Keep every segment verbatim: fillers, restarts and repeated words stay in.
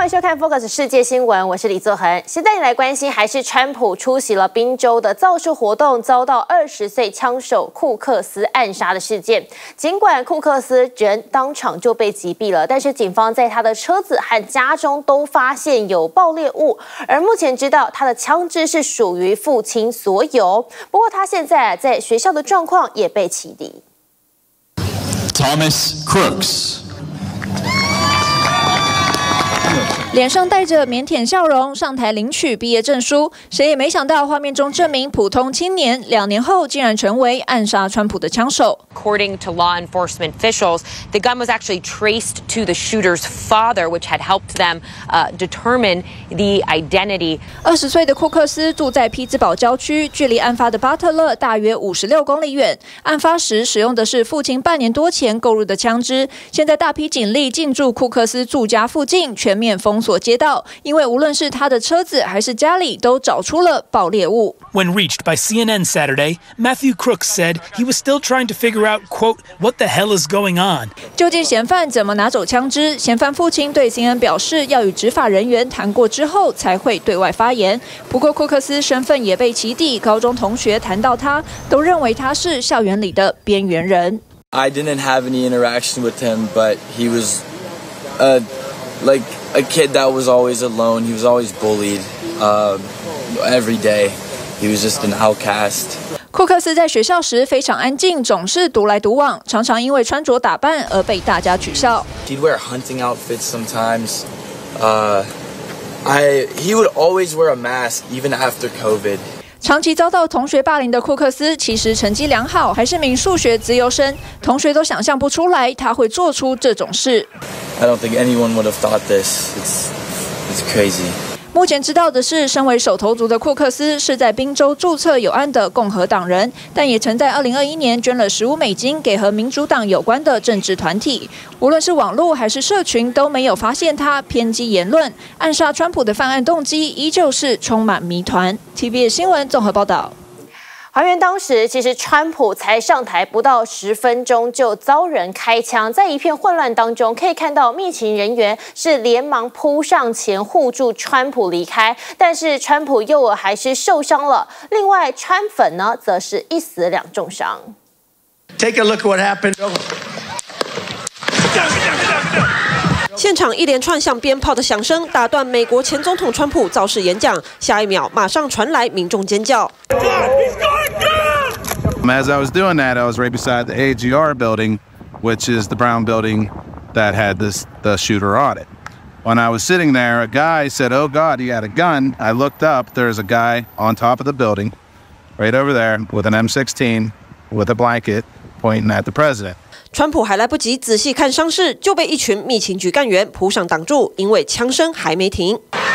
欢迎收看 Focus 世界新闻，我是李作恒。现在你来关心，还是川普出席了宾州的造势活动，遭到二十岁枪手库克斯暗杀的事件。尽管库克斯人当场就被击毙了，但是警方在他的车子和家中都发现有爆裂物，而目前知道他的枪支是属于父亲所有。不过他现在在学校的状况也被起底。 Thomas Crooks。 脸上带着腼腆笑容上台领取毕业证书，谁也没想到画面中这名普通青年，两年后竟然成为暗杀川普的枪手。 According to law enforcement officials, the gun was actually traced to the shooter's father, which had helped them uh, determine the identity. 二十岁的库克斯住在匹兹堡郊区，距离案发的巴特勒大约五十六公里远。案发时使用的是父亲半年多前购入的枪支。现在大批警力进驻库克斯住家附近，全面封锁街道，因为无论是他的车子还是家里，都找出了爆裂物。 When reached by C N N Saturday, Matthew Crooks said he was still trying to figure out, quote, what the hell is going on? 究竟嫌犯怎么拿走枪支？嫌犯父亲对 C N N 表示，要与执法人员谈过之后才会对外发言。不过库克斯身份也被起底，高中同学谈到他，都认为他是校园里的边缘人。 I didn't have any interaction with him, but he was, uh, like a kid that was always alone. He was always bullied, uh, every day. He was just an outcast. 库克斯在学校时非常安静，总是独来独往，常常因为穿着打扮而被大家取笑。 He'd wear hunting outfits sometimes. Uh, I he would always wear a mask even after COVID. 长期遭到同学霸凌的库克斯，其实成绩良好，还是名数学资优生，同学都想象不出来他会做出这种事。 I don't think anyone would have thought this. It's it's crazy. 目前知道的是，身为首投族的库克斯是在宾州注册有案的共和党人，但也曾在二零二一年捐了十五美金给和民主党有关的政治团体。无论是网络还是社群，都没有发现他偏激言论。暗杀川普的犯案动机依旧是充满谜团。T V B S 新闻综合报道。 还原当时，其实川普才上台不到十分钟就遭人开枪，在一片混乱当中，可以看到密情人员是连忙扑上前护住川普离开，但是川普右耳还是受伤了。另外，川粉呢，则是一死两重伤。 Take a look at what happened. 现场一连串像鞭炮的响声打断美国前总统川普造势演讲，下一秒马上传来民众尖叫。 As I was doing that, I was right beside the A G R building, which is the brown building that had this the shooter on it. When I was sitting there, a guy said, "Oh God, he had a gun." I looked up. There's a guy on top of the building, right over there, with an M sixteen, with a blanket, pointing at the president. 川普还来不及仔细看伤势，就被一群密情局干员扑上挡住，因为枪声还没停。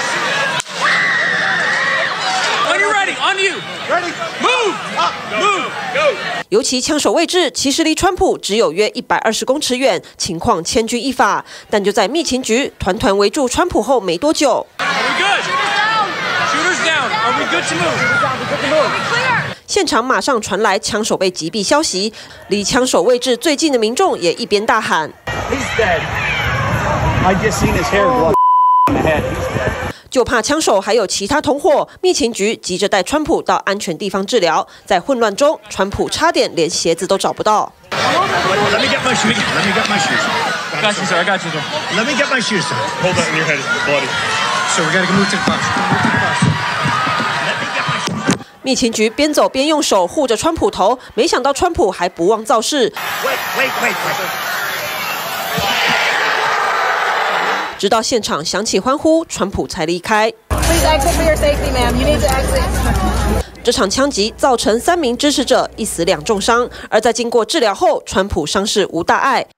When you're ready, on you. Ready, move, up, move, go. 尤其枪手位置其实离川普只有约一百二十公尺远，情况千钧一发。但就在密情局团团围住川普后没多久， Are we good? Shooters down. Are we good to move? 现场马上传来枪手被击毙消息，离枪手位置最近的民众也一边大喊 He's dead. I just seen his hair blow in the head. He's dead. 就怕枪手还有其他同伙，密情局急着带川普到安全地方治疗。在混乱中，川普差点连鞋子都找不到。 Let me get my shoes. Let me get my shoes. I got you, sir. I got you, sir. Let me get my shoes, sir. Hold that in your head. It's bloody. So we gotta move to the bus. Move to the bus. Let me get my shoes. 密情局边走边用手护着川普头，没想到川普还不忘造势。 Wait, wait, wait, wait. 直到现场响起欢呼，川普才离开。这场枪击造成三名支持者一死两重伤，而在经过治疗后，川普伤势无大碍。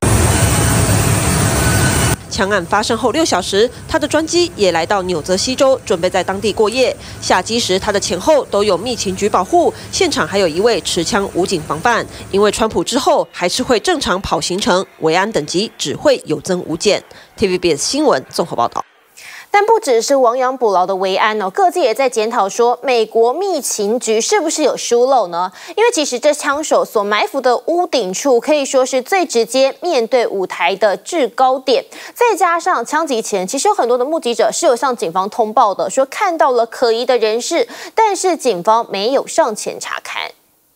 枪案发生后六小时，他的专机也来到纽泽西州，准备在当地过夜。下机时，他的前后都有密情局保护，现场还有一位持枪武警防范。因为川普之后还是会正常跑行程，维安等级只会有增无减。T V B S 新闻综合报道。 但不只是亡羊补牢的维安哦，各界也在检讨说，美国密情局是不是有疏漏呢？因为其实这枪手所埋伏的屋顶处，可以说是最直接面对舞台的制高点。再加上枪击前，其实有很多的目击者是有向警方通报的，说看到了可疑的人士，但是警方没有上前查看。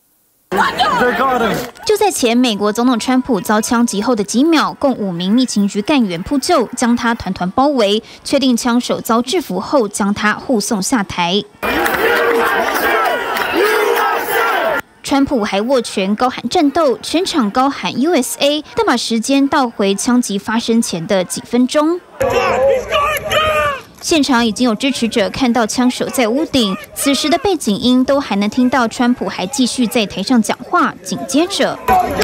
就在前美国总统川普遭枪击后的几秒，共五名密情局干员扑救，将他团团包围，确定枪手遭制服后，将他护送下台。川普还握拳高喊战斗，全场高喊 U S A， 但把时间倒回枪击发生前的几分钟。现场已经有支持者看到枪手在屋顶，此时的背景音都还能听到川普还继续在台上讲话。紧接着，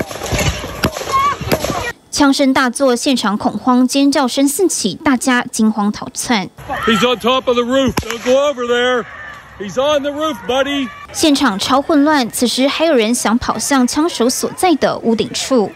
枪声大作，现场恐慌，尖叫声四起，大家惊慌逃窜。 He's on top of the roof. Don't go over there. He's on the roof, buddy. 现场超混乱，此时还有人想跑向枪手所在的屋顶处。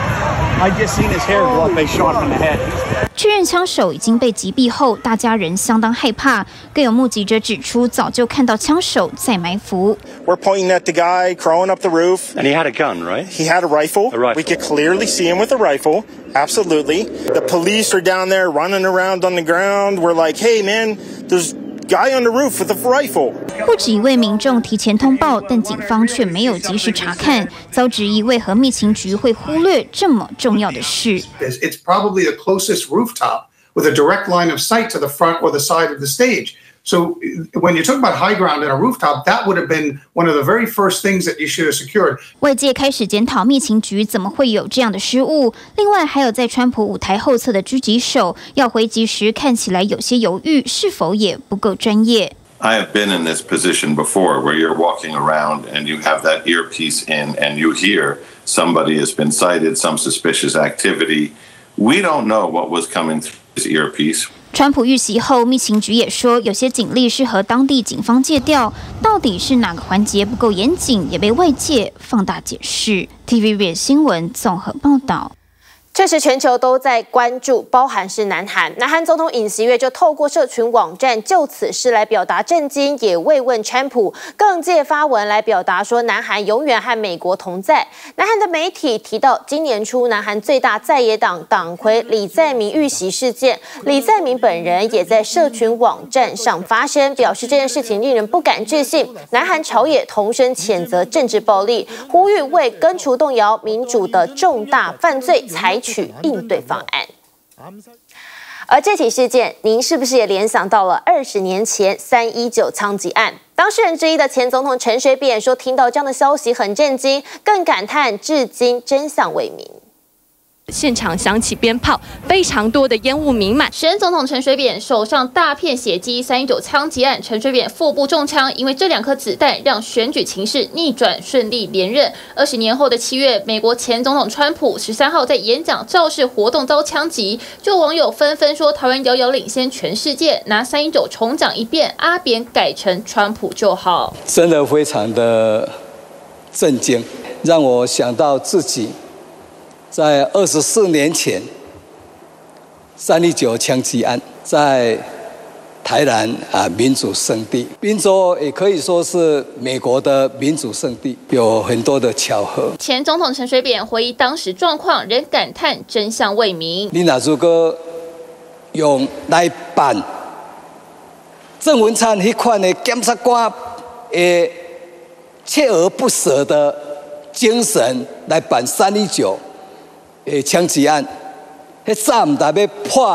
I just seen his hair go up. They shot from the head. 确认枪手已经被击毙后，大家仍相当害怕。更有目击者指出，早就看到枪手在埋伏。 We're pointing at the guy crawling up the roof. And he had a gun, right? He had a rifle. A rifle. We could clearly see him with a rifle. Absolutely. The police are down there running around on the ground. We're like, hey, man, there's guy on the roof with a rifle. 不止一位民众提前通报，但警方却没有及时查看，遭质疑为何密情局会忽略这么重要的事。 It's probably the closest rooftop with a direct line of sight to the front or the side of the stage. So when you talk about high ground and a rooftop, that would have been one of the very first things that you should have secured. 外界开始检讨密情局怎么会有这样的失误。另外，还有在川普舞台后侧的狙击手要回击时，看起来有些犹豫，是否也不够专业。 I have been in this position before where you're walking around and you have that earpiece in and you hear somebody has been cited, some suspicious activity. We don't know what was coming through his earpiece. 川普遇袭后，密情局也说，有些警力是和当地警方借调，到底是哪个环节不够严谨，也被外界放大解释。T V B 新闻综合报道。 确实，全球都在关注，包含是南韩。南韩总统尹锡悦就透过社群网站就此事来表达震惊，也慰问川普，更借发文来表达说，南韩永远和美国同在。南韩的媒体提到，今年初南韩最大在野党党魁李在明遇袭事件，李在明本人也在社群网站上发声，表示这件事情令人不敢置信。南韩朝野同声谴责政治暴力，呼吁为根除动摇民主的重大犯罪采取应对方案。而这起事件，您是不是也联想到了二十年前三一九枪击案？当事人之一的前总统陈水扁说，听到这样的消息很震惊，更感叹至今真相未明。 现场响起鞭炮，非常多的烟雾弥漫。 前总统陈水扁手上大片血迹，三一九枪击案，陈水扁腹部中枪，因为这两颗子弹让选举情势逆转，顺利连任。二十年后的七月，美国前总统川普十三号在演讲造势活动遭枪击，就网友纷纷说台湾遥遥领先全世界，拿三一九重讲一遍，阿扁改成川普就好。 真的非常的震惊，让我想到自己。在二十四年前，三一九枪击案在台南啊民主圣地，宾州也可以说是美国的民主圣地，有很多的巧合。 前总统陈水扁回忆当时状况，仍感叹真相未明。 你若如果用来办郑文灿那款的检察官的锲而不舍的精神来办三一九。诶，枪击案，迄早唔大要破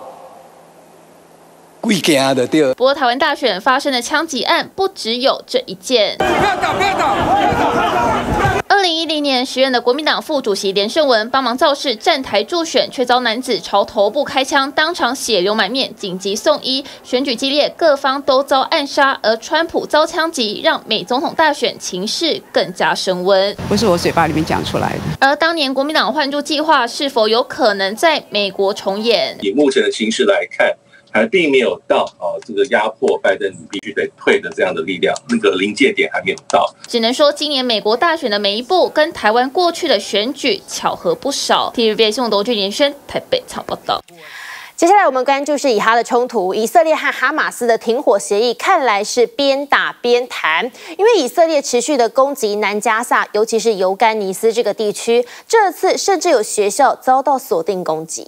几件的对。 不过，台湾大选发生的枪击案不只有这一件。不要打，不要打！二零一零年时任的国民党副主席连胜文帮忙造势站台助选，却遭男子朝头部开枪，当场血流满面，紧急送医。选举激烈，各方都遭暗杀，而川普遭枪击，让美总统大选情势更加升温。 不是我嘴巴里面讲出来的。 而当年国民党换柱计划是否有可能在美国重演？ 以目前的情势来看，还并没有到哦，这个压迫拜登你必须得退的这样的力量，那个临界点还没有到。 只能说，今年美国大选的每一步，跟台湾过去的选举巧合不少。T V B 新闻罗俊连轩台北采报道。 接下来我们关注是以哈的冲突，以色列和哈马斯的停火协议看来是边打边谈，因为以色列持续的攻击南加萨，尤其是尤干尼斯这个地区，这次甚至有学校遭到锁定攻击。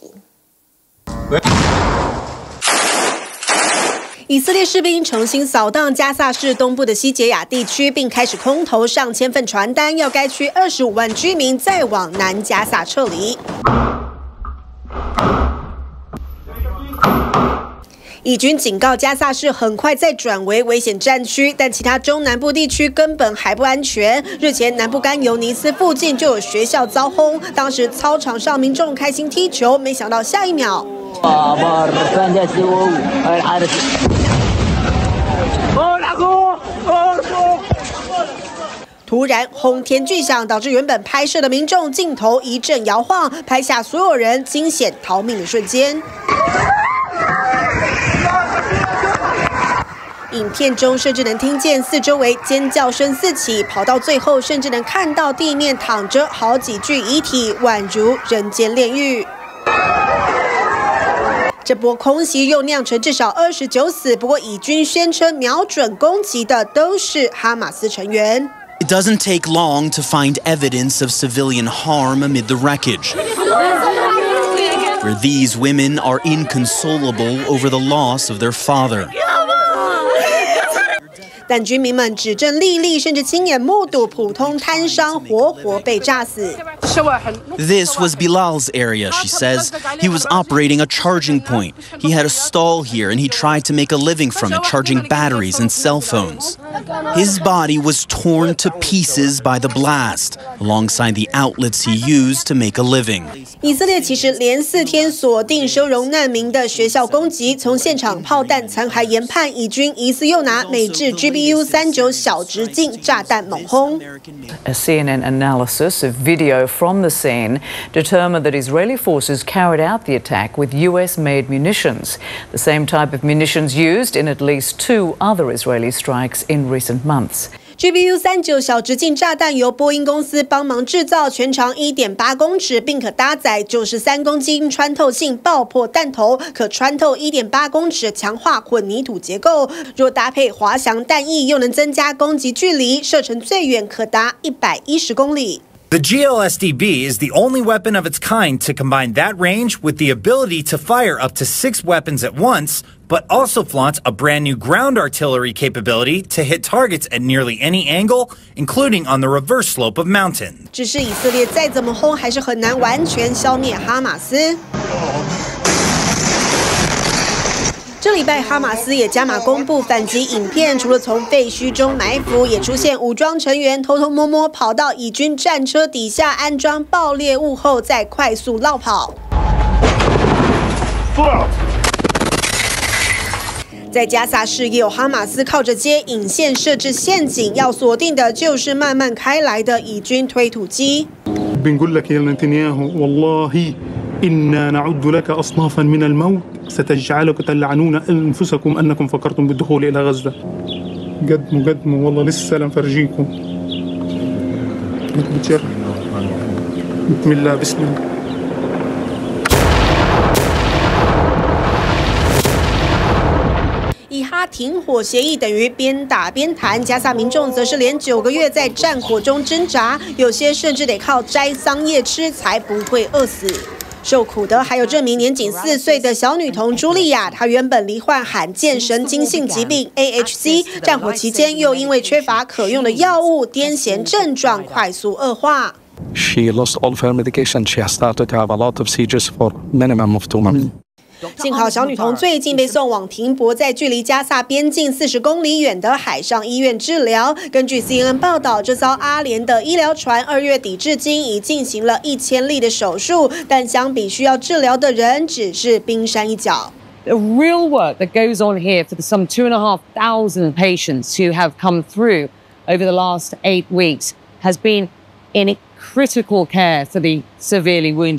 以色列士兵重新扫荡加萨市东部的西杰亚地区，并开始空投上千份传单，要该区二十五万居民再往南加萨撤离。以军警告加萨市很快再转为危险战区，但其他中南部地区根本还不安全。日前，南部甘尤尼斯附近就有学校遭轰，当时操场上民众开心踢球，没想到下一秒。突然轰天巨响，导致原本拍摄的民众镜头一阵摇晃，拍下所有人惊险逃命的瞬间。影片中甚至能听见四周围尖叫声四起，跑到最后甚至能看到地面躺着好几具遗体，宛如人间炼狱。这波空袭又酿成至少二十九死，不过以军宣称瞄准攻击的都是哈马斯成员。 It doesn't take long to find evidence of civilian harm amid the wreckage, where these women are inconsolable over the loss of their father. 但居民们指证莉莉，甚至亲眼目睹普通摊商活活被炸死。 This was Bilal's area, she says. He was operating a charging point. He had a stall here and he tried to make a living from it, charging batteries and cell phones. His body was torn to pieces by the blast, alongside the outlets he used to make a living. 以色列其实连四天锁定收容难民的学校攻击，从现场炮弹残骸研判，以军疑似又拿美制 G B U 三九小直径炸弹猛轰。 A C N N analysis of video from the scene determined that Israeli forces carried out the attack with U S-made munitions, the same type of munitions used in at least two other Israeli strikes in recent months. G B U 三九小直径炸弹由波音公司帮忙制造，全长 一点八公尺，并可搭载九十三公斤穿透性爆破弹头，可穿透 一点八公尺强化混凝土结构。若搭配滑翔弹翼，又能增加攻击距离，射程最远可达一百一十公里。 The G L S D B is the only weapon of its kind to combine that range with the ability to fire up to six weapons at once, but also flaunts a brand new ground artillery capability to hit targets at nearly any angle, including on the reverse slope of mountain. 只是以色列再怎么轰，还是很难完全消灭哈马斯。这礼拜，哈马斯也加码公布反击影片，除了从废墟中埋伏，也出现武装成员偷偷摸摸跑到以军战车底下安装爆裂物后，再快速落跑。在加萨市也有哈马斯靠着街引线设置陷阱，要锁定的就是慢慢开来的以军推土机。 إنا نعد لك أصنافا من الموت ستجعلك تلعنون أنفسكم أنكم فكرتم بالدخول إلى غزة قدموا قدموا والله لسه لنفرجيكم بتجرب بسم الله بسم الله 以哈停火协议等于边打边谈，加萨民众则是连九个月在战火中挣扎，有些甚至得靠摘桑叶吃才不会饿死。受苦的还有这名年仅四岁的小女童茱莉亚，她原本罹患罕见神经性疾病 A H C， 战火期间又因为缺乏可用的药物，癫痫症状快速恶化。 She lost all of her medication. She has started to have a lot of seizures for minimum of two months. 幸好小女童最近被送往停泊在距离加萨边境四十公里远的海上医院治疗。根据 C N N 报道，这艘阿联的医疗船二月底至今已进行了一千例的手术，但相比需要治疗的人，只是冰山一角。 The real work that goes on here for the some two and a half thousand patients who have come through over the last eight weeks has been in critical care for the severely wounded.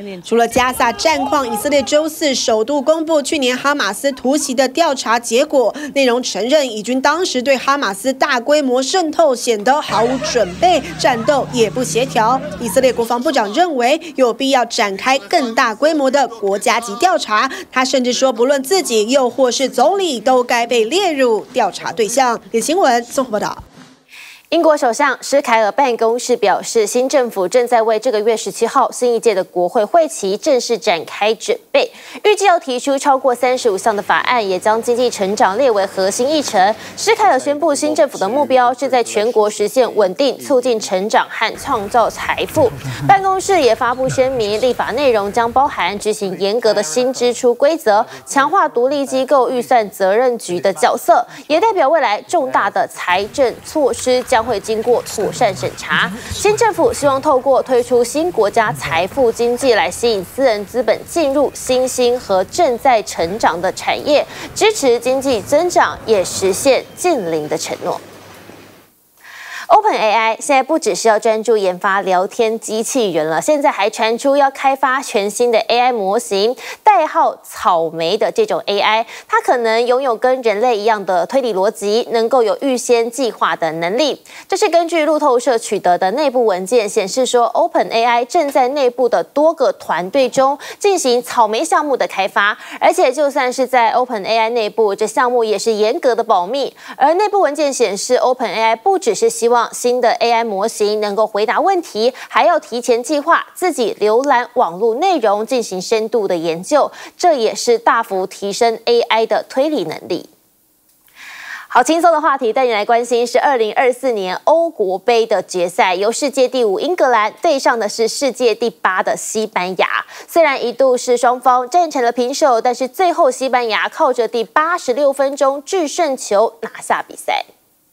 除了加萨战况，以色列周四首度公布去年哈马斯突袭的调查结果，内容承认以军当时对哈马斯大规模渗透显得毫无准备，战斗也不协调。以色列国防部长认为有必要展开更大规模的国家级调查，他甚至说，不论自己又或是总理都该被列入调查对象。李新闻综合报道。 英国首相施凯尔办公室表示，新政府正在为这个月十七号新一届的国会会期正式展开准备，预计要提出超过三十五项的法案，也将经济成长列为核心议程。施凯尔宣布，新政府的目标是在全国实现稳定、促进成长和创造财富。办公室也发布声明，立法内容将包含执行严格的新支出规则，强化独立机构预算责任局的角色，也代表未来重大的财政措施将会经过妥善审查。新政府希望透过推出新国家财富经济来吸引私人资本进入新兴和正在成长的产业，支持经济增长，也实现近零的承诺。OpenAI 现在不只是要专注研发聊天机器人了，现在还传出要开发全新的 A I 模型，代号草莓的这种 A I， 它可能拥有跟人类一样的推理逻辑，能够有预先计划的能力。这是根据路透社取得的内部文件显示说 ，OpenAI 正在内部的多个团队中进行草莓项目的开发，而且就算是在 OpenAI 内部，这项目也是严格的保密。而内部文件显示 ，OpenAI 不只是希望新的 A I 模型能够回答问题，还要提前计划自己浏览网络内容，进行深度的研究，这也是大幅提升 A I 的推理能力。好轻松的话题，带你来关心是二零二四年欧国杯的决赛，由世界第五英格兰对上的是世界第八的西班牙。虽然一度是双方战成了平手，但是最后西班牙靠着第八十六分钟制胜球拿下比赛。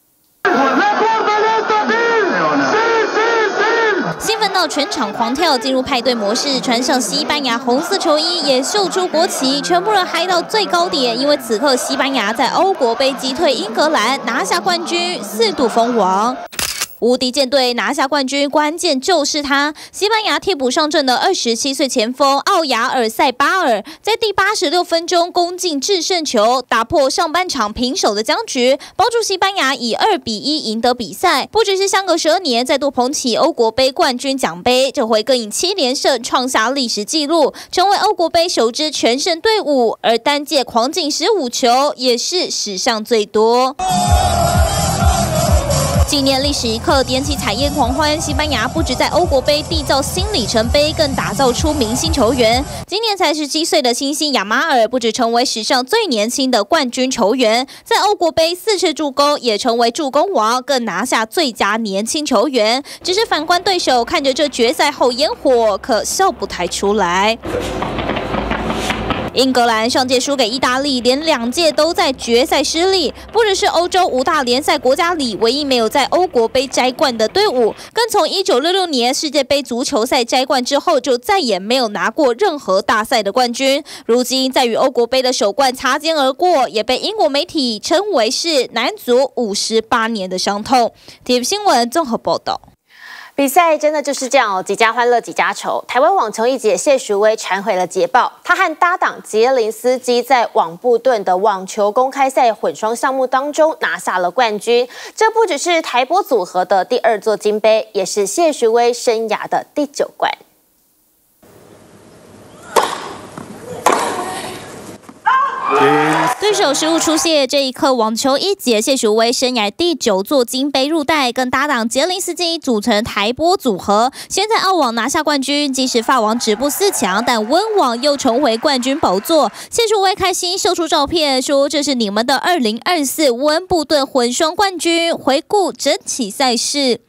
兴奋到全场狂跳，进入派对模式，穿上西班牙红色球衣，也秀出国旗，全部人嗨到最高点。因为此刻西班牙在欧国杯击退英格兰，拿下冠军，四度封王。无敌舰队拿下冠军，关键就是他。西班牙替补上阵的二十七岁前锋奥亚尔塞巴尔，在第八十六分钟攻进制胜球，打破上半场平手的僵局，帮助西班牙以二比一赢得比赛。不只是相隔十二年再度捧起欧国杯冠军奖杯，这回更以七连胜创下历史纪录，成为欧国杯首支全胜队伍。而单届狂进十五球，也是史上最多。纪念历史一刻，点起彩焰狂欢。西班牙不止在欧国杯缔造新里程碑，更打造出明星球员。今年才十七岁的新星亚马尔，不止成为史上最年轻的冠军球员，在欧国杯四次助攻，也成为助攻王，更拿下最佳年轻球员。只是反观对手，看着这决赛后烟火，可笑不太出来。英格兰上届输给意大利，连两届都在决赛失利，不只是欧洲五大联赛国家里唯一没有在欧国杯摘冠的队伍，更从一九六六年世界杯足球赛摘冠之后，就再也没有拿过任何大赛的冠军。如今在与欧国杯的首冠擦肩而过，也被英国媒体称为是男足五十八年的伤痛。体育新闻综合报道。 比赛真的就是这样哦，几家欢乐几家愁。台湾网球一姐谢淑薇传回了捷报，她和搭档杰林斯基在网布顿的网球公开赛混双项目当中拿下了冠军。这不只是台波组合的第二座金杯，也是谢淑薇生涯的第九冠。 对手失误出线，这一刻网球一姐谢淑薇生涯第九座金杯入袋，跟搭档杰林斯基组成台波组合，先在澳网拿下冠军。即使法网止步四强，但温网又重回冠军宝座。谢淑薇开心秀出照片，说这是你们的二零二四温布顿混双冠军。回顾整起赛事。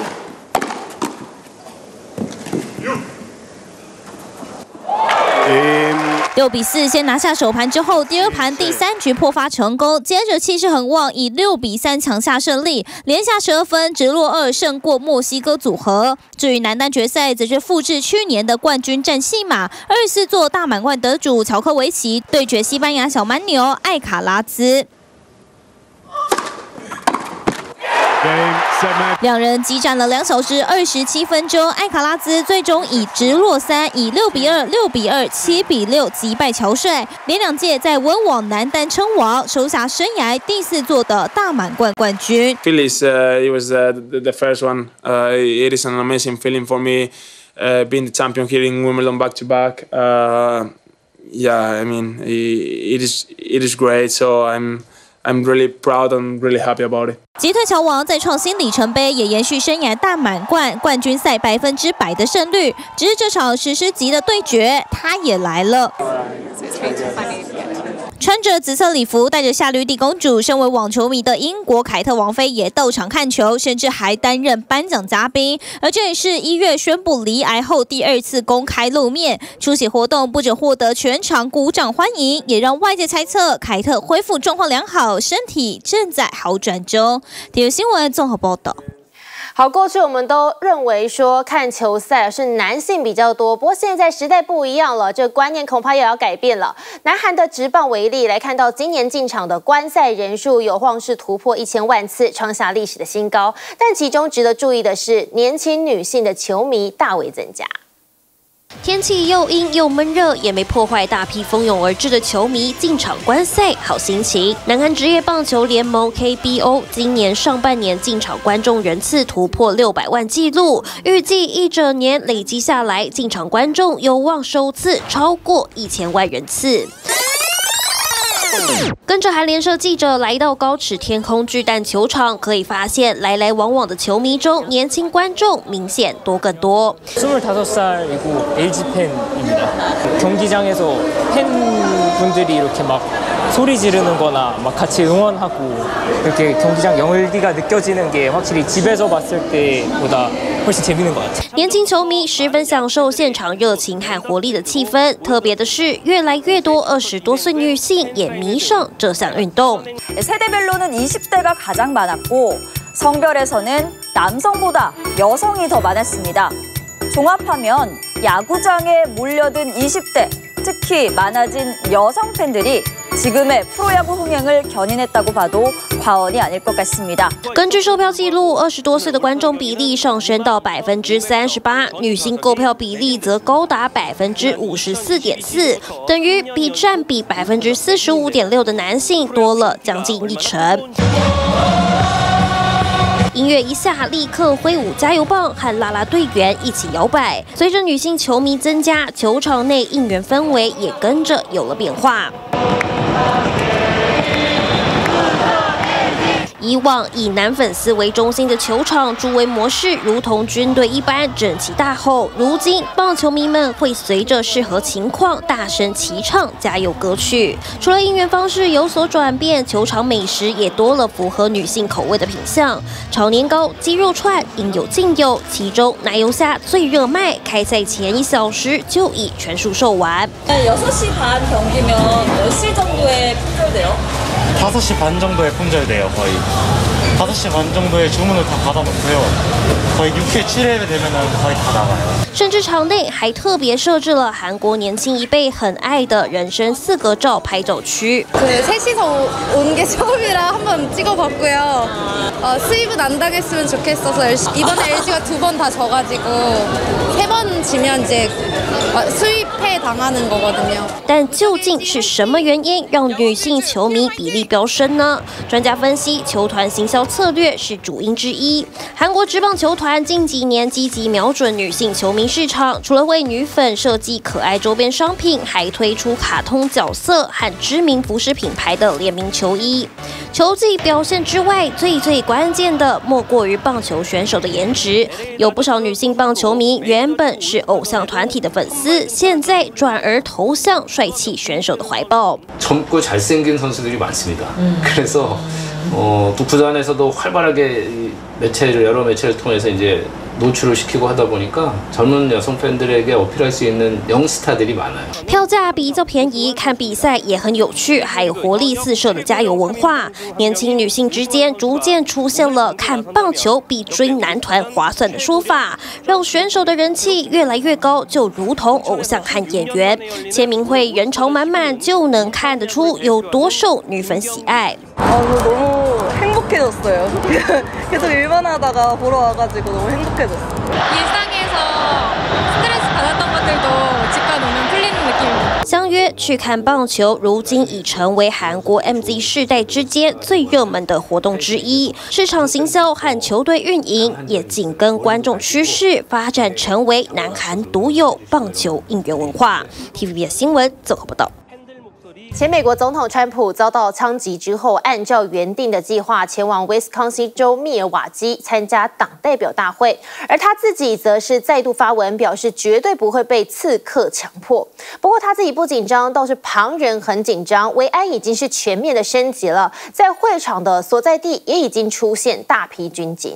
六比四先拿下首盘之后，第二盘第三局破发成功，接着气势很旺，以六比三抢下胜利，连下十二分，直落二胜过墨西哥组合。至于男单决赛，则是复制去年的冠军战戏码，二十四座大满贯得主乔科维奇对决西班牙小蛮牛艾卡拉兹。 Game 两人激战了两小时二十七分钟，艾卡拉兹最终以直落三，以六比二、六比二、七比六击败乔帅，连两届在温网男单称王，收下生涯第四座的大满贯冠军。 Phillies, uh, it was uh, the, the first one. Uh, it is an amazing feeling for me, uh, being the champion here in Wimbledon back to back. Uh, yeah, I mean, it, it is it is great. So I'm. I'm really proud and really happy about it. 击退乔王再创新里程碑，也延续生涯大满贯冠军赛百分之百的胜率。只是这场史诗级的对决，他也来了。穿着紫色礼服，带着夏绿蒂公主，身为网球迷的英国凯特王妃也到场看球，甚至还担任颁奖嘉宾。而这也是一月宣布罹癌后第二次公开露面，出席活动不止获得全场鼓掌欢迎，也让外界猜测凯特恢复状况良好，身体正在好转中。体育新闻综合报道。 好，过去我们都认为说看球赛是男性比较多，不过现在时代不一样了，这个观念恐怕也要改变了。南韩的职棒为例，来看到今年进场的观赛人数有望是突破一千万次，创下历史的新高。但其中值得注意的是，年轻女性的球迷大为增加。 天气又阴又闷热，也没破坏大批蜂拥而至的球迷进场观赛好心情。南韩职业棒球联盟 K B O 今年上半年进场观众人次突破六百万纪录，预计一整年累积下来，进场观众有望首次超过一千万人次。跟着韩联社记者来到高尺天空巨蛋球场，可以发现来来往往的球迷中，年轻观众明显多更多。 스물다섯 살이고 엘지 팬입니다. 경기장에서 팬분들이 이렇게 막 소리 지르는 거나 막 같이 응원하고 이렇게 경기장 열기가 느껴지는 게 확실히 집에서 봤을 때보다 훨씬 재밌는 것 같아요. 年轻球迷十分享受现场热情和活力的气氛，特别的是，越来越多二十多岁女性也迷上这项运动。 세대별로는 이십 대가 가장 많았고 성별에서는 남성보다 여성이 더 많았습니다. 종합하면 야구장에 몰려든 이십 대, 특히 많아진 여성 팬들이 지금의 프로야구 흥행을 견인했다고 봐도 과언이 아닐 것 같습니다. 根据售票记录，二十多岁的观众比例上升到百分之三十八，女性购票比例则高达百分之五十四点四，等于比占比百分之四十五点六的男性多了将近一成。 音乐一下，立刻挥舞加油棒，和啦啦队员一起摇摆。随着女性球迷增加，球场内应援氛围也跟着有了变化。 以往以男粉丝为中心的球场助威模式，如同军队一般整齐大后。如今，棒球迷们会随着适合情况大声齐唱加油歌曲。除了应援方式有所转变，球场美食也多了符合女性口味的品项，炒年糕、鸡肉串应有尽有，其中奶油虾最热卖，开赛前一小时就已全数售完。 여섯 시 반 경기면 몇 시 정도에 품절돼요? 다섯 시 반 정도에 품절돼요, 거의. 다섯 시 반 정도에 주문을 다 받아놓고요. 거의 육 회, 칠 회 되면은 거의 다 나가요. 甚至场内还特别设置了韩国年轻一辈很爱的人生四格照拍照区。 그 셋이서 온 게 처음이라 한번 찍어봤고요. 어, 수입은 안 당했으면 좋겠어서 이번에 엘지가 두 번 다 져가지고 세 번 지면 이제 수입해 당하는 거거든요. 但究竟是什么原因让女性球迷比例飙升呢？专家分析，球团行销策略是主因之一。韩国职棒球团近几年积极瞄准女性球迷市场，除了为女粉设计可爱周边商品，还推出卡通角色和知名服饰品牌的联名球衣。球技表现之外，最最关键的莫过于棒球选手的颜值。有不少女性棒球迷原本是偶像团体的粉丝，现在转而投向帅气选手的怀抱。 젊고 잘생긴 선수들이 많습니다. 그래서 어, 또 구단에서도 활발하게 매체를 여러 매체를 통해서 이제 노출을 시키고 하다 보니까 젊은 여성 팬들에게 어필할 수 있는 영스타들이 많아요. 票价比较便宜，看比赛也很有趣，还有活力四射的加油文化。年轻女性之间逐渐出现了看棒球比追男团划算的说法，让选手的人气越来越高，就如同偶像和演员。签名会人潮满满，就能看得出有多受女粉喜爱。 아, 너무 행복해 행복해졌어요. 계속 일만 하다가 보러 와가지고 너무 행복해졌어요. 일상에서 스트레스 받았던 것들도 집간 오면 풀리는 느낌입니다. 相约去看棒球，如今已成为韩国 M Z 世代之间最热门的活动之一。市场行销和球队运营也紧跟观众趋势，发展成为南韩独有棒球应援文化。T V B S 新闻综合报道。 前美国总统川普遭到枪击之后，按照原定的计划前往威斯康星州密尔瓦基参加党代表大会，而他自己则是再度发文表示绝对不会被刺客强迫。不过他自己不紧张，倒是旁人很紧张。维安已经是全面的升级了，在会场的所在地也已经出现大批军警。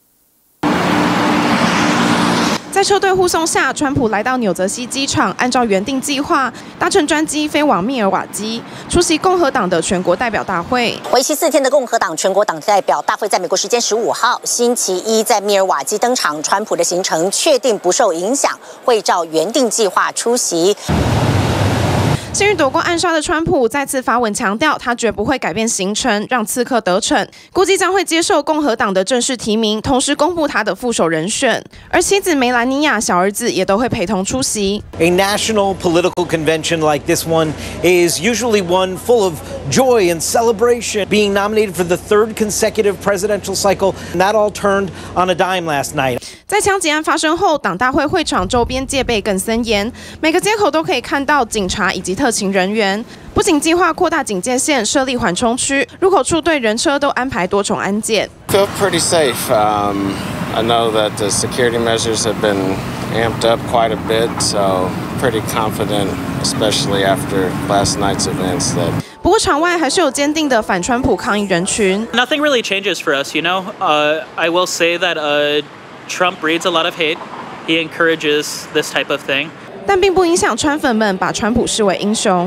在车队护送下，川普来到纽泽西机场，按照原定计划搭乘专机飞往密尔瓦基，出席共和党的全国代表大会。 为期四天的共和党全国党代表大会在美国时间十五号星期一在密尔瓦基登场，川普的行程确定不受影响，会照原定计划出席。 幸运躲过暗杀的川普再次发文强调，他绝不会改变行程，让刺客得逞，估计将会接受共和党的正式提名，同时公布他的副手人选。而妻子梅兰妮亚、小儿子也都会陪同出席。 A national political convention like this one is usually one full of joy and celebration. Being nominated for the third consecutive presidential cycle, and that all turned on a dime last night. 在枪击案发生后，党大会会场周边戒备更森严，每个街口都可以看到警察以及特勤人员。不仅计划扩大警戒线，设立缓冲区，入口处对人车都安排多重安检。 Feel pretty safe. Um, I know that the security measures have been amped up quite a bit, so pretty confident, especially after last night's events. That. 不过场外还是有坚定的反川普抗议人群。 Nothing really changes for us, you know. Uh, I will say that uh, Trump breeds a lot of hate. He encourages this type of thing. 但并不影响川粉们把川普视为英雄。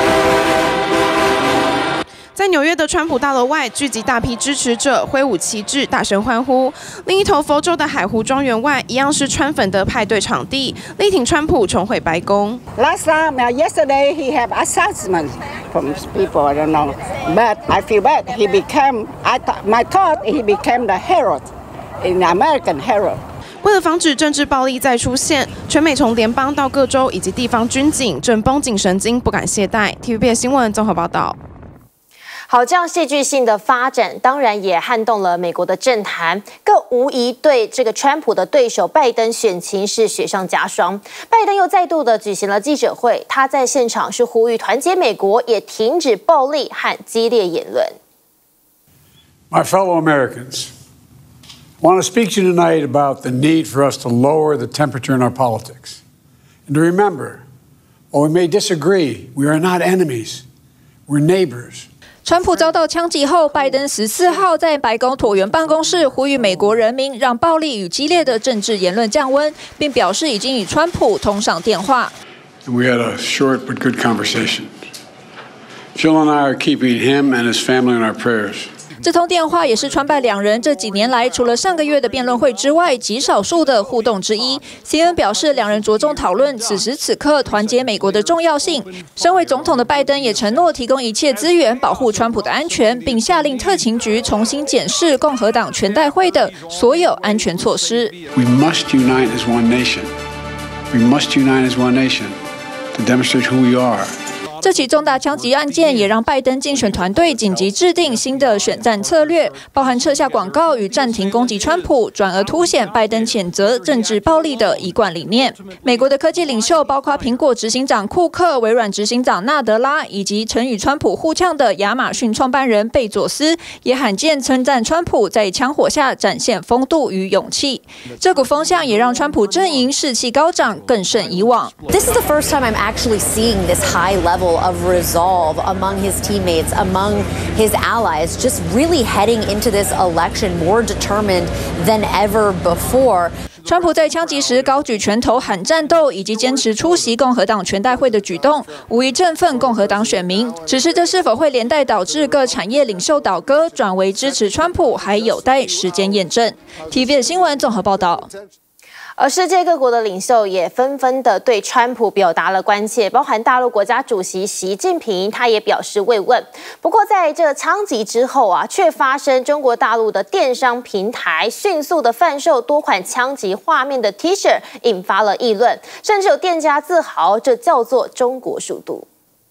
在纽约的川普大楼外聚集大批支持者，挥舞旗帜，大声欢呼。另一头佛州的海湖庄园外，一样是川粉的派对场地，力挺川普重回白宫。 Last time, uh, yesterday, he had assessment from people. I don't know, but I feel bad. He became, I th my thought, he became the hero, in the American hero. 为了防止政治暴力再出现，全美从联邦到各州以及地方军警正绷紧神经，不敢懈怠。T V B S 新闻综合报道。 好，这样戏剧性的发展，当然也撼动了美国的政坛，更无疑对这个川普的对手拜登选情是雪上加霜。拜登又再度的举行了记者会，他在现场是呼吁团结美国，也停止暴力和激烈言论。 My fellow Americans, I want to speak to you tonight about the need for us to lower the temperature in our politics, and to remember, while we may disagree, we are not enemies, we're neighbors. 川普遭到枪击后，拜登十四号在白宫椭圆办公室呼吁美国人民让暴力与激烈的政治言论降温，并表示已经与川普通上电话。 And we had a short but good conversation. Jill and I are keeping him and his family in our prayers. 这通电话也是川拜两人这几年来除了上个月的辩论会之外极少数的互动之一。C N N 表示，两人着重讨论此时此刻团结美国的重要性。身为总统的拜登也承诺提供一切资源保护川普的安全，并下令特勤局重新检视共和党全代会的所有安全措施。 We must unite as one nation. We must unite as one nation to demonstrate who we are. 这起重大枪击案件也让拜登竞选团队紧急制定新的选战策略，包含撤下广告与暂停攻击川普，转而凸显拜登谴责政治暴力的一贯理念。美国的科技领袖，包括苹果执行长库克、微软执行长纳德拉，以及曾与川普互呛的亚马逊创办人贝佐斯，也罕见称赞川普在枪火下展现风度与勇气。这股风向也让川普阵营士气高涨，更胜以往。 This is the first time I'm actually seeing this high level of resolve among his teammates, among his allies, just really heading into this election more determined than ever before. 川普在枪击时高举拳头喊战斗，以及坚持出席共和党全代会的举动，无疑振奋共和党选民。只是这是否会连带导致各产业领袖倒戈，转为支持川普，还有待时间验证。T V B 新闻综合报道。 而世界各国的领袖也纷纷的对川普表达了关切，包含大陆国家主席习近平，他也表示慰问。不过，在这枪击之后啊，却发生中国大陆的电商平台迅速的贩售多款枪击画面的 T 恤，引发了议论，甚至有店家自豪这叫做中国速度。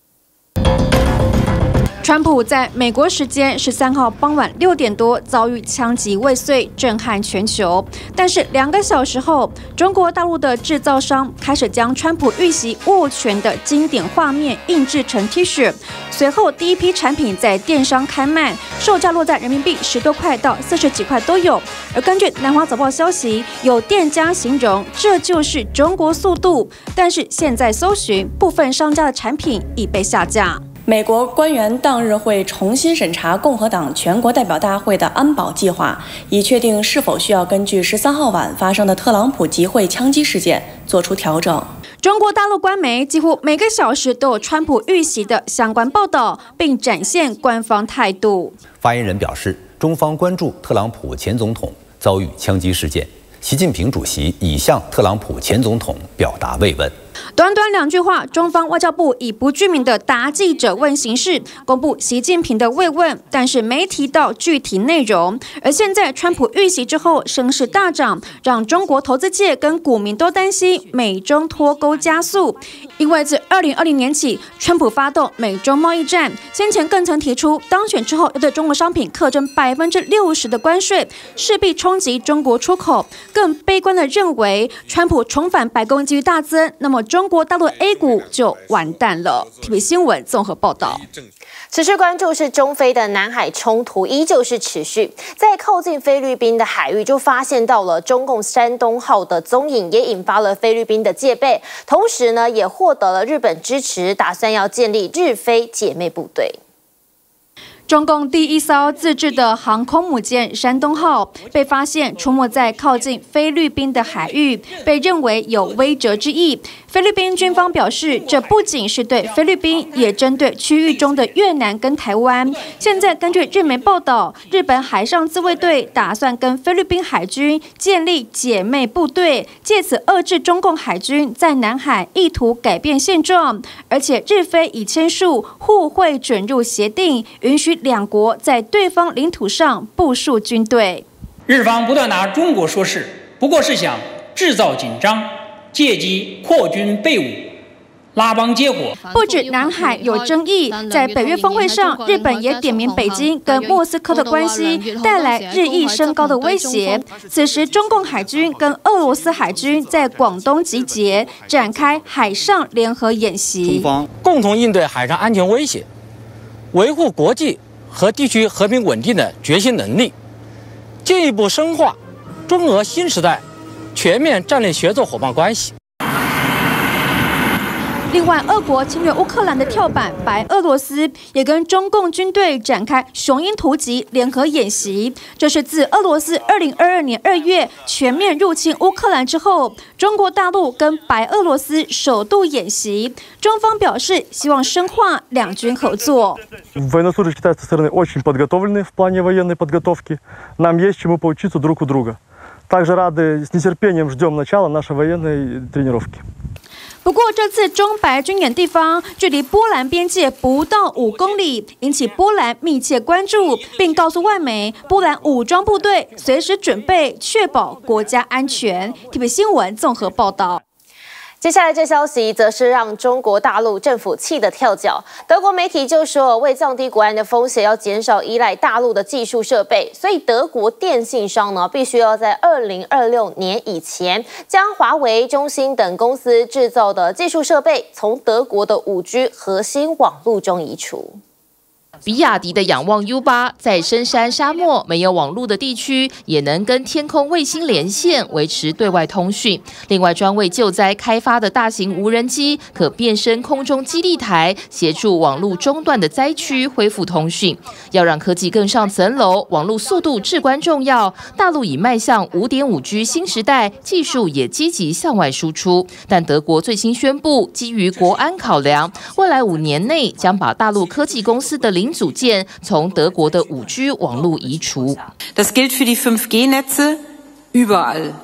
川普在美国时间十三号傍晚六点多遭遇枪击未遂，震撼全球。但是两个小时后，中国大陆的制造商开始将川普遇袭握拳的经典画面印制成 T 恤。随后，第一批产品在电商开卖，售价落在人民币十多块到四十几块都有。而根据南华早报消息，有店家形容这就是中国速度，但是现在搜寻部分商家的产品已被下架。 美国官员当日会重新审查共和党全国代表大会的安保计划，以确定是否需要根据十三号晚发生的特朗普集会枪击事件做出调整。 中国大陆官媒几乎每个小时都有川普遇袭的相关报道，并展现官方态度。 发言人表示，中方关注特朗普前总统遭遇枪击事件，习近平主席已向特朗普前总统表达慰问。 短短两句话，中方外交部以不具名的答记者问形式公布习近平的慰问，但是没提到具体内容。而现在川普遇袭之后，声势大涨，让中国投资界跟股民都担心美中脱钩加速。因为自二零二零年起，川普发动美中贸易战，先前更曾提出，当选之后要对中国商品课征百分之六十的关税，势必冲击中国出口。更悲观的认为，川普重返白宫几率大增，那么中国大陆 A 股就完蛋了。T V B 新闻综合报道。 持续关注是中非的南海冲突依旧是持续，在靠近菲律宾的海域就发现到了中共山东号的踪影，也引发了菲律宾的戒备。同时呢，也获得了日本支持，打算要建立日菲姐妹部队。 中共第一艘自制的航空母舰山东号被发现出没在靠近菲律宾的海域，被认为有威慑之意。菲律宾军方表示，这不仅是对菲律宾，也针对区域中的越南跟台湾。现在根据日媒报道，日本海上自卫队打算跟菲律宾海军建立姐妹部队，借此遏制中共海军在南海意图改变现状。而且日菲已签署互惠准入协定，允许 两国在对方领土上部署军队。 日方不断拿中国说事，不过是想制造紧张，借机扩军备武，拉帮结伙。 不止南海有争议，在北约峰会上，日本也点名北京跟莫斯科的关系带来日益升高的威胁。此时，中共海军跟俄罗斯海军在广东集结，展开海上联合演习， 中方共同应对海上安全威胁，维护国际 和地区和平稳定的决心能力，进一步深化中俄新时代全面战略协作伙伴关系。 另外，俄国侵略乌克兰的跳板白俄罗斯也跟中共军队展开雄鹰突击联合演习。这是自俄罗斯二零二二年二月全面入侵乌克兰之后，中国大陆跟白俄罗斯首度演习。中方表示，希望深化两军合作。 Военнослужащие китайской стороны очень подготовлены в плане военной подготовки. Нам есть чему поучиться друг у друга. Также рады, с нетерпением ждем начала нашей военной тренировки. 不过，这次中白军演地方距离波兰边界不到五公里，引起波兰密切关注，并告诉外媒，波兰武装部队随时准备确保国家安全。T V B 新闻综合报道。 接下来这消息则是让中国大陆政府气得跳脚。德国媒体就说，为降低国安的风险，要减少依赖大陆的技术设备，所以德国电信商呢，必须要在二零二六年以前，将华为、中兴等公司制造的技术设备从德国的五 G 核心网络中移除。 比亚迪的仰望 U 八在深山沙漠没有网络的地区，也能跟天空卫星连线，维持对外通讯。另外，专为救灾开发的大型无人机可变身空中基地台，协助网络中断的灾区恢复通讯。要让科技更上层楼，网络速度至关重要。大陆已迈向 五点五 G 新时代，技术也积极向外输出。但德国最新宣布，基于国安考量，未来五年内将把大陆科技公司的零组件从德国的五 G 网络移除。 Das gilt für die fünf G Netze überall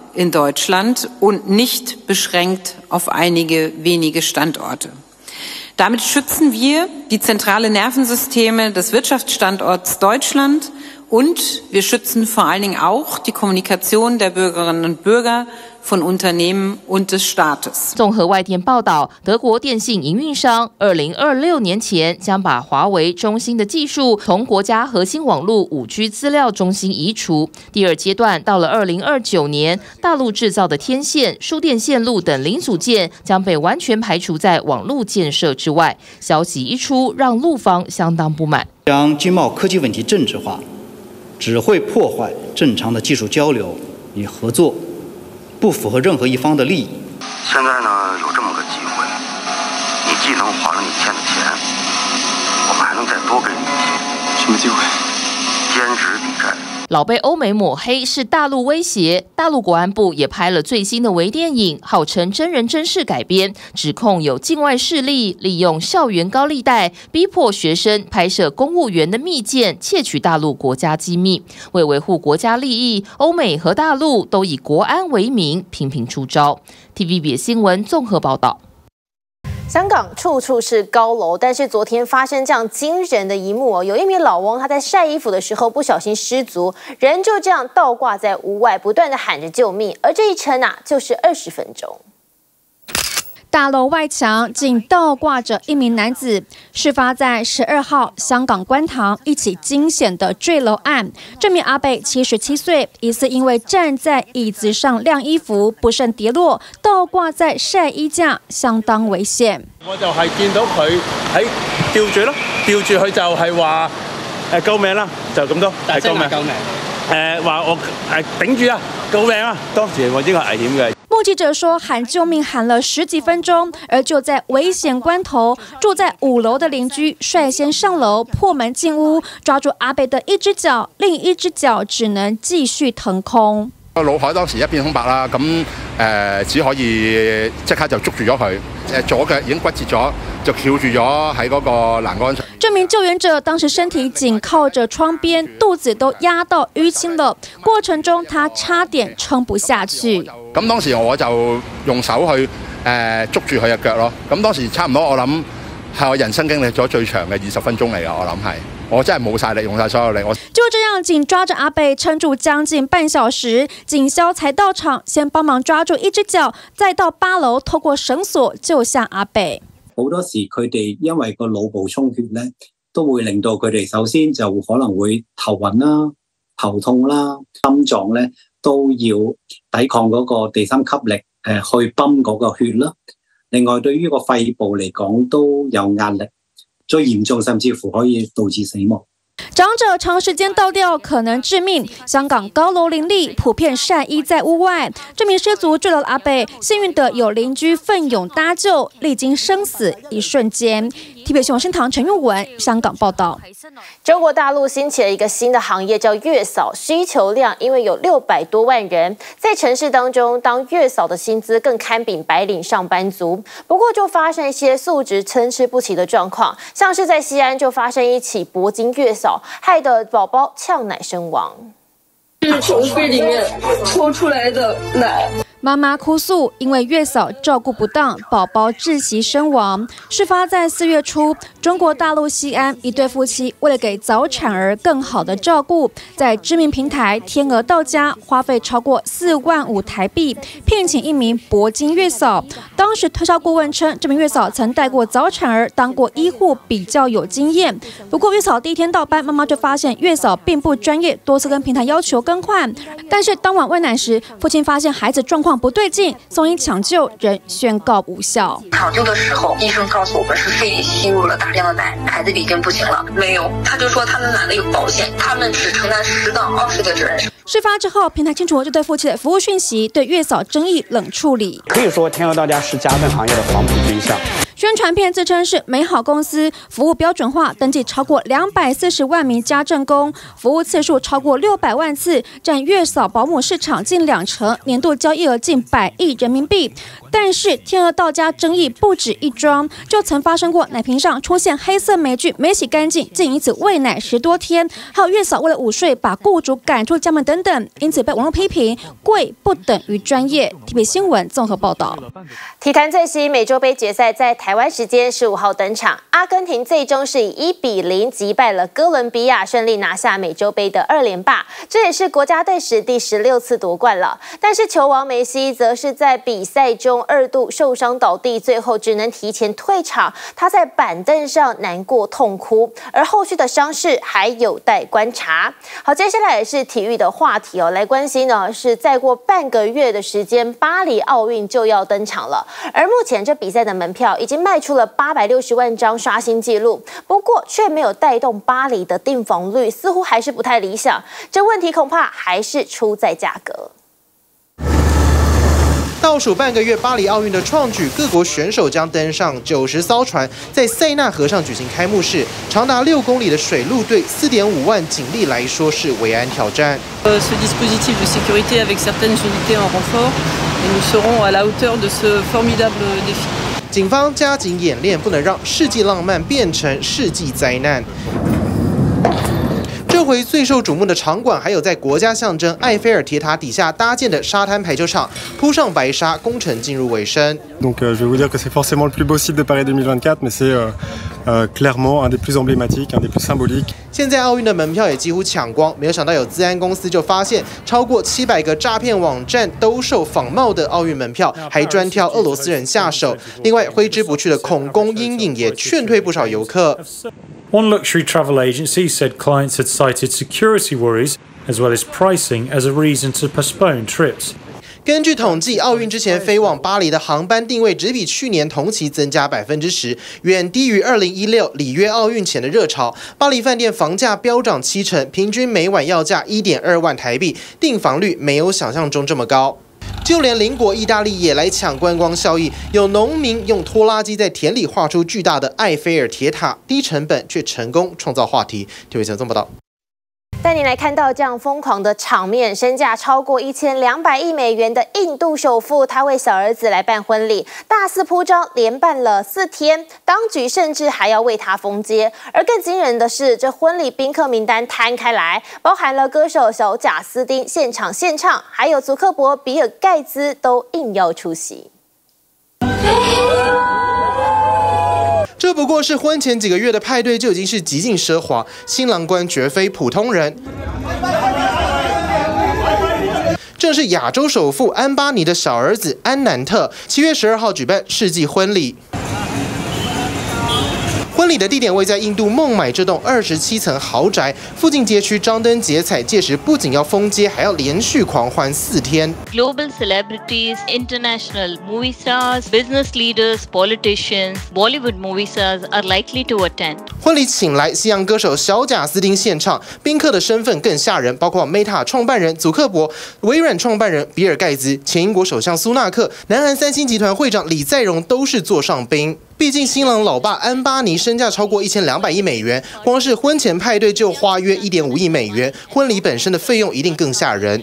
in Deutschland und nicht beschränkt auf einige wenige Standorte. Damit schützen wir die zentralen Nervensysteme des Wirtschaftsstandorts Deutschland und wir schützen vor allen Dingen auch die Kommunikation der Bürgerinnen und Bürger von Unternehmen und des Staates。 综合外电报道，德国电信营运商二零二六年前将把华为、中兴的技术从国家核心网络 五 G 资料中心移除。第二阶段到了二零二九年，大陆制造的天线、输电线路等零组件将被完全排除在网络建设之外。消息一出，让陆方相当不满。 将经贸科技问题政治化，只会破坏正常的技术交流与合作。 不符合任何一方的利益。 现在呢，有这么个机会，你既能还了你欠的钱，我们还能再多给你一些。什么机会？兼职抵债。 老被欧美抹黑是大陆威胁，大陆国安部也拍了最新的微电影，号称真人真事改编，指控有境外势力利用校园高利贷，逼迫学生拍摄公务员的密件，窃取大陆国家机密。为维护国家利益，欧美和大陆都以国安为名，频频出招。T V B 新闻综合报道。 香港处处是高楼，但是昨天发生这样惊人的一幕哦，有一名老翁他在晒衣服的时候不小心失足，人就这样倒挂在屋外，不断的喊着救命，而这一撑啊就是二十分钟。 大楼外墙竟倒挂着一名男子。事发在十二号香港观塘一起惊险的坠楼案。这名阿伯七十七岁，疑似因为站在椅子上晾衣服不慎跌落，倒挂在晒衣架，相当危险。 我就係見到佢喺吊住咯，吊住佢就係話誒救命啦，就咁多，係救命救命。誒話我誒頂住啊，救命啊！當時我應該係危險嘅。 目擊者說，喊救命喊了十幾分鐘，而就在危險關頭，住在五樓的鄰居率先上樓破門進屋，抓住阿伯的一隻腳，另一隻腳只能繼續騰空。 個腦海當時一片空白啦，咁誒、呃、只可以即刻就捉住咗佢，誒左腳已經骨折咗，就翹住咗喺嗰個欄杆上。 這名救援者當時身體緊靠着窗邊，肚子都壓到淤青了。過程中，他差點撐不下去。 咁當時我就用手去誒、呃、捉住佢嘅腳咯。咁當時差唔多，我諗係我人生經歷咗最長嘅二十分鐘嚟㗎。我諗係，我真係冇晒力，用晒所有力。我就這樣緊抓着阿伯撐住將近半小時，警消才到場，先幫忙抓住一隻腳，再到八樓透過繩索救下阿伯。 好多時佢哋因為個腦部充血咧，都會令到佢哋首先就可能會頭暈啦、頭痛啦、心臟咧都要抵抗嗰個第三吸力，誒去泵嗰個血啦。另外對於個肺部嚟講都有壓力，最嚴重甚至乎可以導致死亡。 長者長時間倒吊可能致命。香港高樓林立，普遍曬衣在屋外。這名失足墜樓的阿伯，幸運的有鄰居奮勇搭救，歷經生死一瞬間。T V B 新聞新陳韻文香港報道。 中國大陸興起了一個新的行業，叫月嫂，需求量因為有六百多萬人，在城市當中當月嫂的薪資更堪比白領上班族。不過就發生一些素質參差不齊的狀況，像是在西安就發生一起鉑金月嫂，害得寶寶嗆奶身亡。 是從肺裡面抽出來的奶。 媽媽哭訴，因為月嫂照顧不當，寶寶窒息身亡。事發在四月初，中國大陸西安，一對夫妻為了給早產兒更好的照顧，在知名平台天鵝到家，花費超過四萬五台幣，聘請一名鉑金月嫂。當時推銷顧問稱，這名月嫂曾帶過早產兒，當過醫護，比較有經驗。不過月嫂第一天到班，媽媽就發現月嫂並不專業，多次跟平台要求更換。但是當晚餵奶時，父親發現孩子狀況 不對勁，送醫搶救，仍宣告無效。 搶救的時候，醫生告訴我們是肺裡吸入了大量的奶，孩子已經不行了。沒有，他就說他們買了有保險，他們只承擔十到二十的責任。 事發之後，平台清楚這對夫妻的服務訊息，對月嫂爭議冷處理。 可以說，天鵝到家是家政行業的黃埔軍校。 宣傳片自稱是美好公司，服務標準化，登記超過兩百四十萬名家政工，服務次數超過六百萬次，佔月嫂保姆市場近兩成，年度交易額近百億人民幣。 但是天鹅到家争议不止一桩，就曾发生过奶瓶上出现黑色霉菌没洗干净，竟因此喂奶十多天，还有月嫂为了午睡把雇主赶出家门等等，因此被网络批评贵不等于专业。T V B 新闻综合报道。 体坛最新美洲杯决赛在台湾时间十五号登场，阿根廷最终是以一比零击败了哥伦比亚，顺利拿下美洲杯的二连霸，这也是国家队史第十六次夺冠了。但是球王梅西则是在比赛中二度受伤倒地，最后只能提前退场。他在板凳上难过痛哭，而后续的伤势还有待观察。好，接下来也是体育的话题哦，来关心呢是再过半个月的时间，巴黎奥运就要登场了。而目前这比赛的门票已经卖出了八百六十万张，刷新纪录。不过却没有带动巴黎的订房率，似乎还是不太理想。这问题恐怕还是出在价格。 倒数半个月，巴黎奥运的创举，各国选手将登上九十艘船，在塞纳河上举行开幕式。长达六公里的水陆对四点五万警力来说是维安挑战。 Euh, ce dispositif de sécurité avec certaines unités en renfort, et nous serons à la hauteur de ce formidable défi. 警方加紧演练，不能让世纪浪漫变成世纪灾难。这回最受瞩目的场馆，还有在国家象征埃菲尔铁塔底下搭建的沙滩排球场，铺上白沙，工程进入尾声。 Donc, euh, je vais vous dire que c'est forcément le plus beau site de Paris deux mille vingt-quatre, mais c'est euh, euh, clairement un des plus emblématiques, un des plus symboliques. 现在奥运的门票也几乎抢光，没有想到有资安公司就发现，超过七百个诈骗网站兜售仿冒的奥运门票，还专挑俄罗斯人下手。另外，挥之不去的恐攻阴影也劝退不少游客。 One luxury travel agency said clients had cited security worries as well as pricing as a reason to postpone trips. 根据统计，奥运之前飞往巴黎的航班定位只比去年同期增加百分之十，远低于二零一六里约奥运前的热潮。巴黎饭店房价飙涨七成，平均每晚要价一点二万台币，订房率没有想象中这么高。就连邻国意大利也来抢观光效益，有农民用拖拉机在田里画出巨大的埃菲尔铁塔，低成本却成功创造话题。T V B 新闻报道。 带您来看到这样疯狂的场面，身价超过一千两百亿美元的印度首富，他为小儿子来办婚礼，大肆铺张，连办了四天，当局甚至还要为他封街。而更惊人的是，这婚礼宾客名单摊开来，包含了歌手小贾斯汀现场献唱，还有祖克伯、比尔盖茨都应邀出席。 这不过是婚前几个月的派对，就已经是极尽奢华。新郎官绝非普通人，正是亚洲首富安巴尼的小儿子安南特。七月十二号举办世纪婚礼。婚礼的地点位在印度孟买这栋二十七层豪宅，附近街区张灯结彩，届时不仅要封街，还要连续狂欢四天。 Global celebrities, international movie stars, business leaders, politicians, Bollywood movie stars are likely to attend. 婚礼请来西洋歌手小贾斯汀献唱，宾客的身份更吓人，包括 Meta 创办人祖克伯、微软创办人比尔盖茨、前英国首相苏纳克、南韩三星集团会长李在镕都是座上宾。毕竟新郎老爸安巴尼身价超过一千两百亿美元，光是婚前派对就花约一点五亿美元，婚礼本身的费用一定更吓人。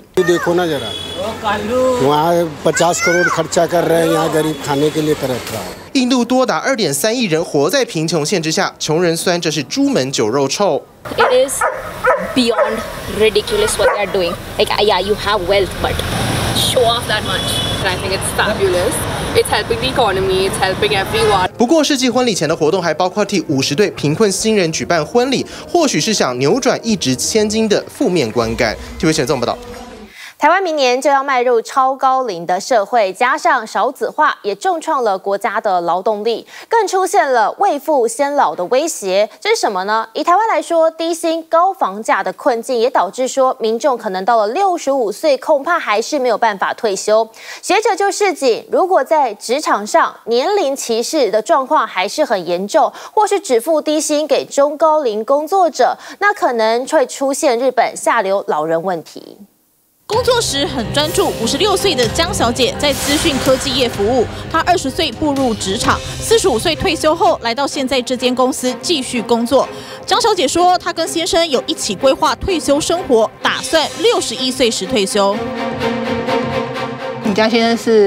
印度多达二点三亿人活在贫穷线之下，穷人酸，这是朱门酒肉臭。 It is beyond ridiculous what they are doing. Like, yeah, you have wealth, but show off that much. And I think it's fabulous. It's helping the economy. It's helping everyone. 不过，世纪婚礼前的活动还包括替五十对贫困新人举办婚礼，或许是想扭转一掷千金的负面观感。T V B 新闻报道。 台湾明年就要迈入超高龄的社会，加上少子化，也重创了国家的劳动力，更出现了未富先老的威胁。这是什么呢？以台湾来说，低薪高房价的困境，也导致说民众可能到了六十五岁，恐怕还是没有办法退休。学者就示警，如果在职场上年龄歧视的状况还是很严重，或是只付低薪给中高龄工作者，那可能会出现日本下流老人问题。 工作时很专注，五十六岁的江小姐在资讯科技业服务。她二十岁步入职场，四十五岁退休后来到现在这间公司继续工作。江小姐说，她跟先生有一起规划退休生活，打算六十一岁时退休。 你家先生是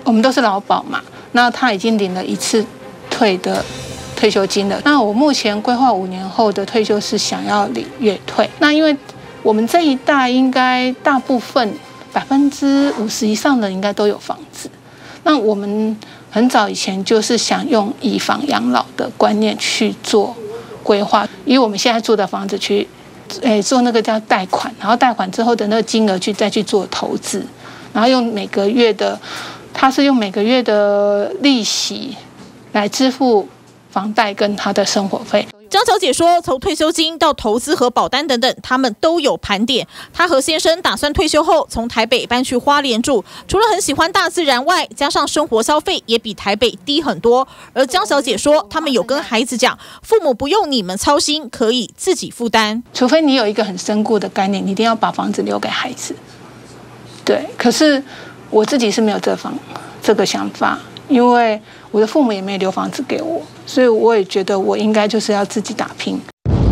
我们都是劳保嘛，那他已经领了一次退的退休金了。那我目前规划五年后的退休是想要领月退。那因为我们这一代应该大部分百分之五十以上的应该都有房子。那我们很早以前就是想用以房养老的观念去做规划，以我们现在住的房子去，诶做那个叫贷款，然后贷款之后的那个金额去再去做投资，然后用每个月的，他是用每个月的利息来支付房贷跟他的生活费。 张小姐说，从退休金到投资和保单等等，他们都有盘点。她和先生打算退休后从台北搬去花莲住，除了很喜欢大自然外，加上生活消费也比台北低很多。而江小姐说，他们有跟孩子讲，父母不用你们操心，可以自己负担。 除非你有一个很深固的概念，你一定要把房子留给孩子。对，可是我自己是没有这方这个想法。因为我的父母也没有留房子给我，所以我也觉得我应该就是要自己打拼。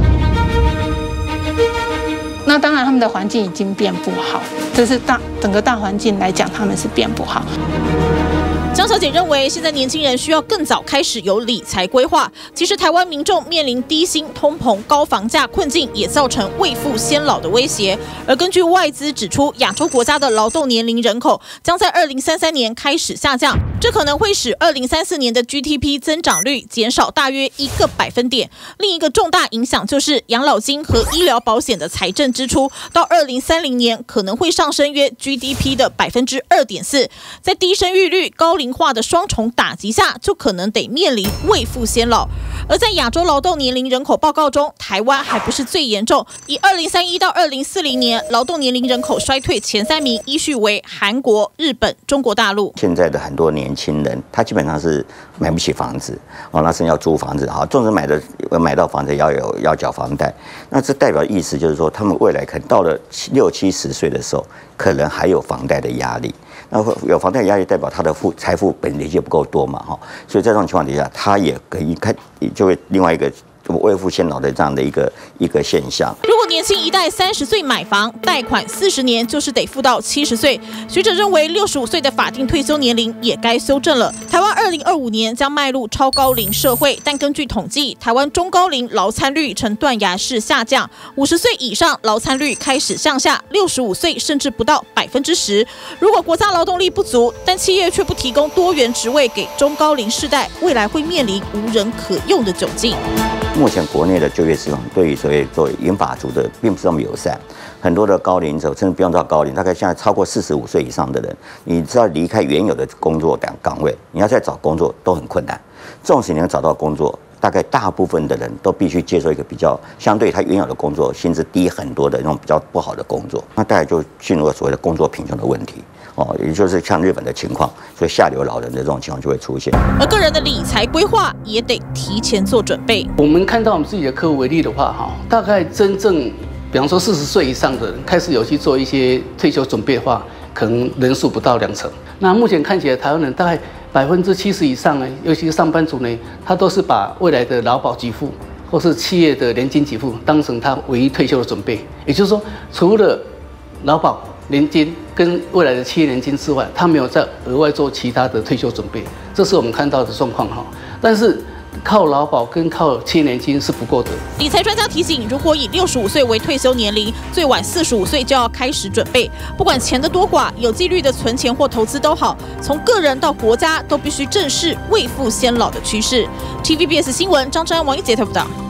那当然，他们的环境已经变不好，这是大整个大环境来讲，他们是变不好。 江小姐认为，现在年轻人需要更早开始有理财规划。其实，台湾民众面临低薪、通膨、高房价困境，也造成未富先老的威胁。而根据外资指出，亚洲国家的劳动年龄人口将在二零三三年开始下降，这可能会使二零三四年的 G D P 增长率减少大约一个百分点。另一个重大影响就是养老金和医疗保险的财政支出，到二零三零年可能会上升约 G D P 的百分之二点四。在低生育率、高龄化的双重打击下，就可能得面临未富先老。而在亚洲劳动年龄人口报告中，台湾还不是最严重，以二零三一到二零四零年劳动年龄人口衰退前三名依序为韩国、日本、中国大陆。 现在的很多年轻人，他基本上是买不起房子哦，那是要租房子，好，纵使买的买到房子要有要缴房贷，那这代表意思就是说，他们未来可能到了六七十岁的时候，可能还有房贷的压力。那有房贷压力，代表他的富财富本累积不够多嘛，哈，所以在这种情况底下，他也可以看就会另外一个未富先老的这样的一个一个现象。 如果年轻一代三十岁买房，贷款四十年就是得付到七十岁。学者认为，六十五岁的法定退休年龄也该修正了。台湾二零二五年将迈入超高龄社会，但根据统计，台湾中高龄劳参率呈断崖式下降，五十岁以上劳参率开始向下，六十五岁甚至不到百分之十。如果国家劳动力不足，但企业却不提供多元职位给中高龄世代，未来会面临无人可用的窘境。 目前国内的就业市场对于所谓作为银发族的并不是那么友善，很多的高龄者甚至不用到高龄，大概现在超过四十五岁以上的人，你知道离开原有的工作岗位，你要再找工作都很困难。纵使你能找到工作，大概大部分的人都必须接受一个比较相对他原有的工作薪资低很多的那种比较不好的工作，那大概就进入了所谓的工作贫穷的问题。哦，也就是像日本的情况，所以下流老人的这种情况就会出现。 而个人的理财规划也得提前做准备。 我们看到我们自己的客户为例的话，哈，大概真正，比方说四十岁以上的人开始有去做一些退休准备的话，可能人数不到两成。那目前看起来，台湾人大概百分之七十以上呢，尤其是上班族呢，他都是把未来的劳保给付或是企业的年金给付当成他唯一退休的准备。也就是说，除了劳保年金跟未来的企业年金之外，他没有再额外做其他的退休准备，这是我们看到的状况哈。但是靠劳保跟靠企业年金是不够的。 理财专家提醒，如果以六十五岁为退休年龄，最晚四十五岁就要开始准备。不管钱的多寡，有纪律的存钱或投资都好，从个人到国家都必须正视未富先老的趋势。T V B S 新闻张真安、王一杰报道。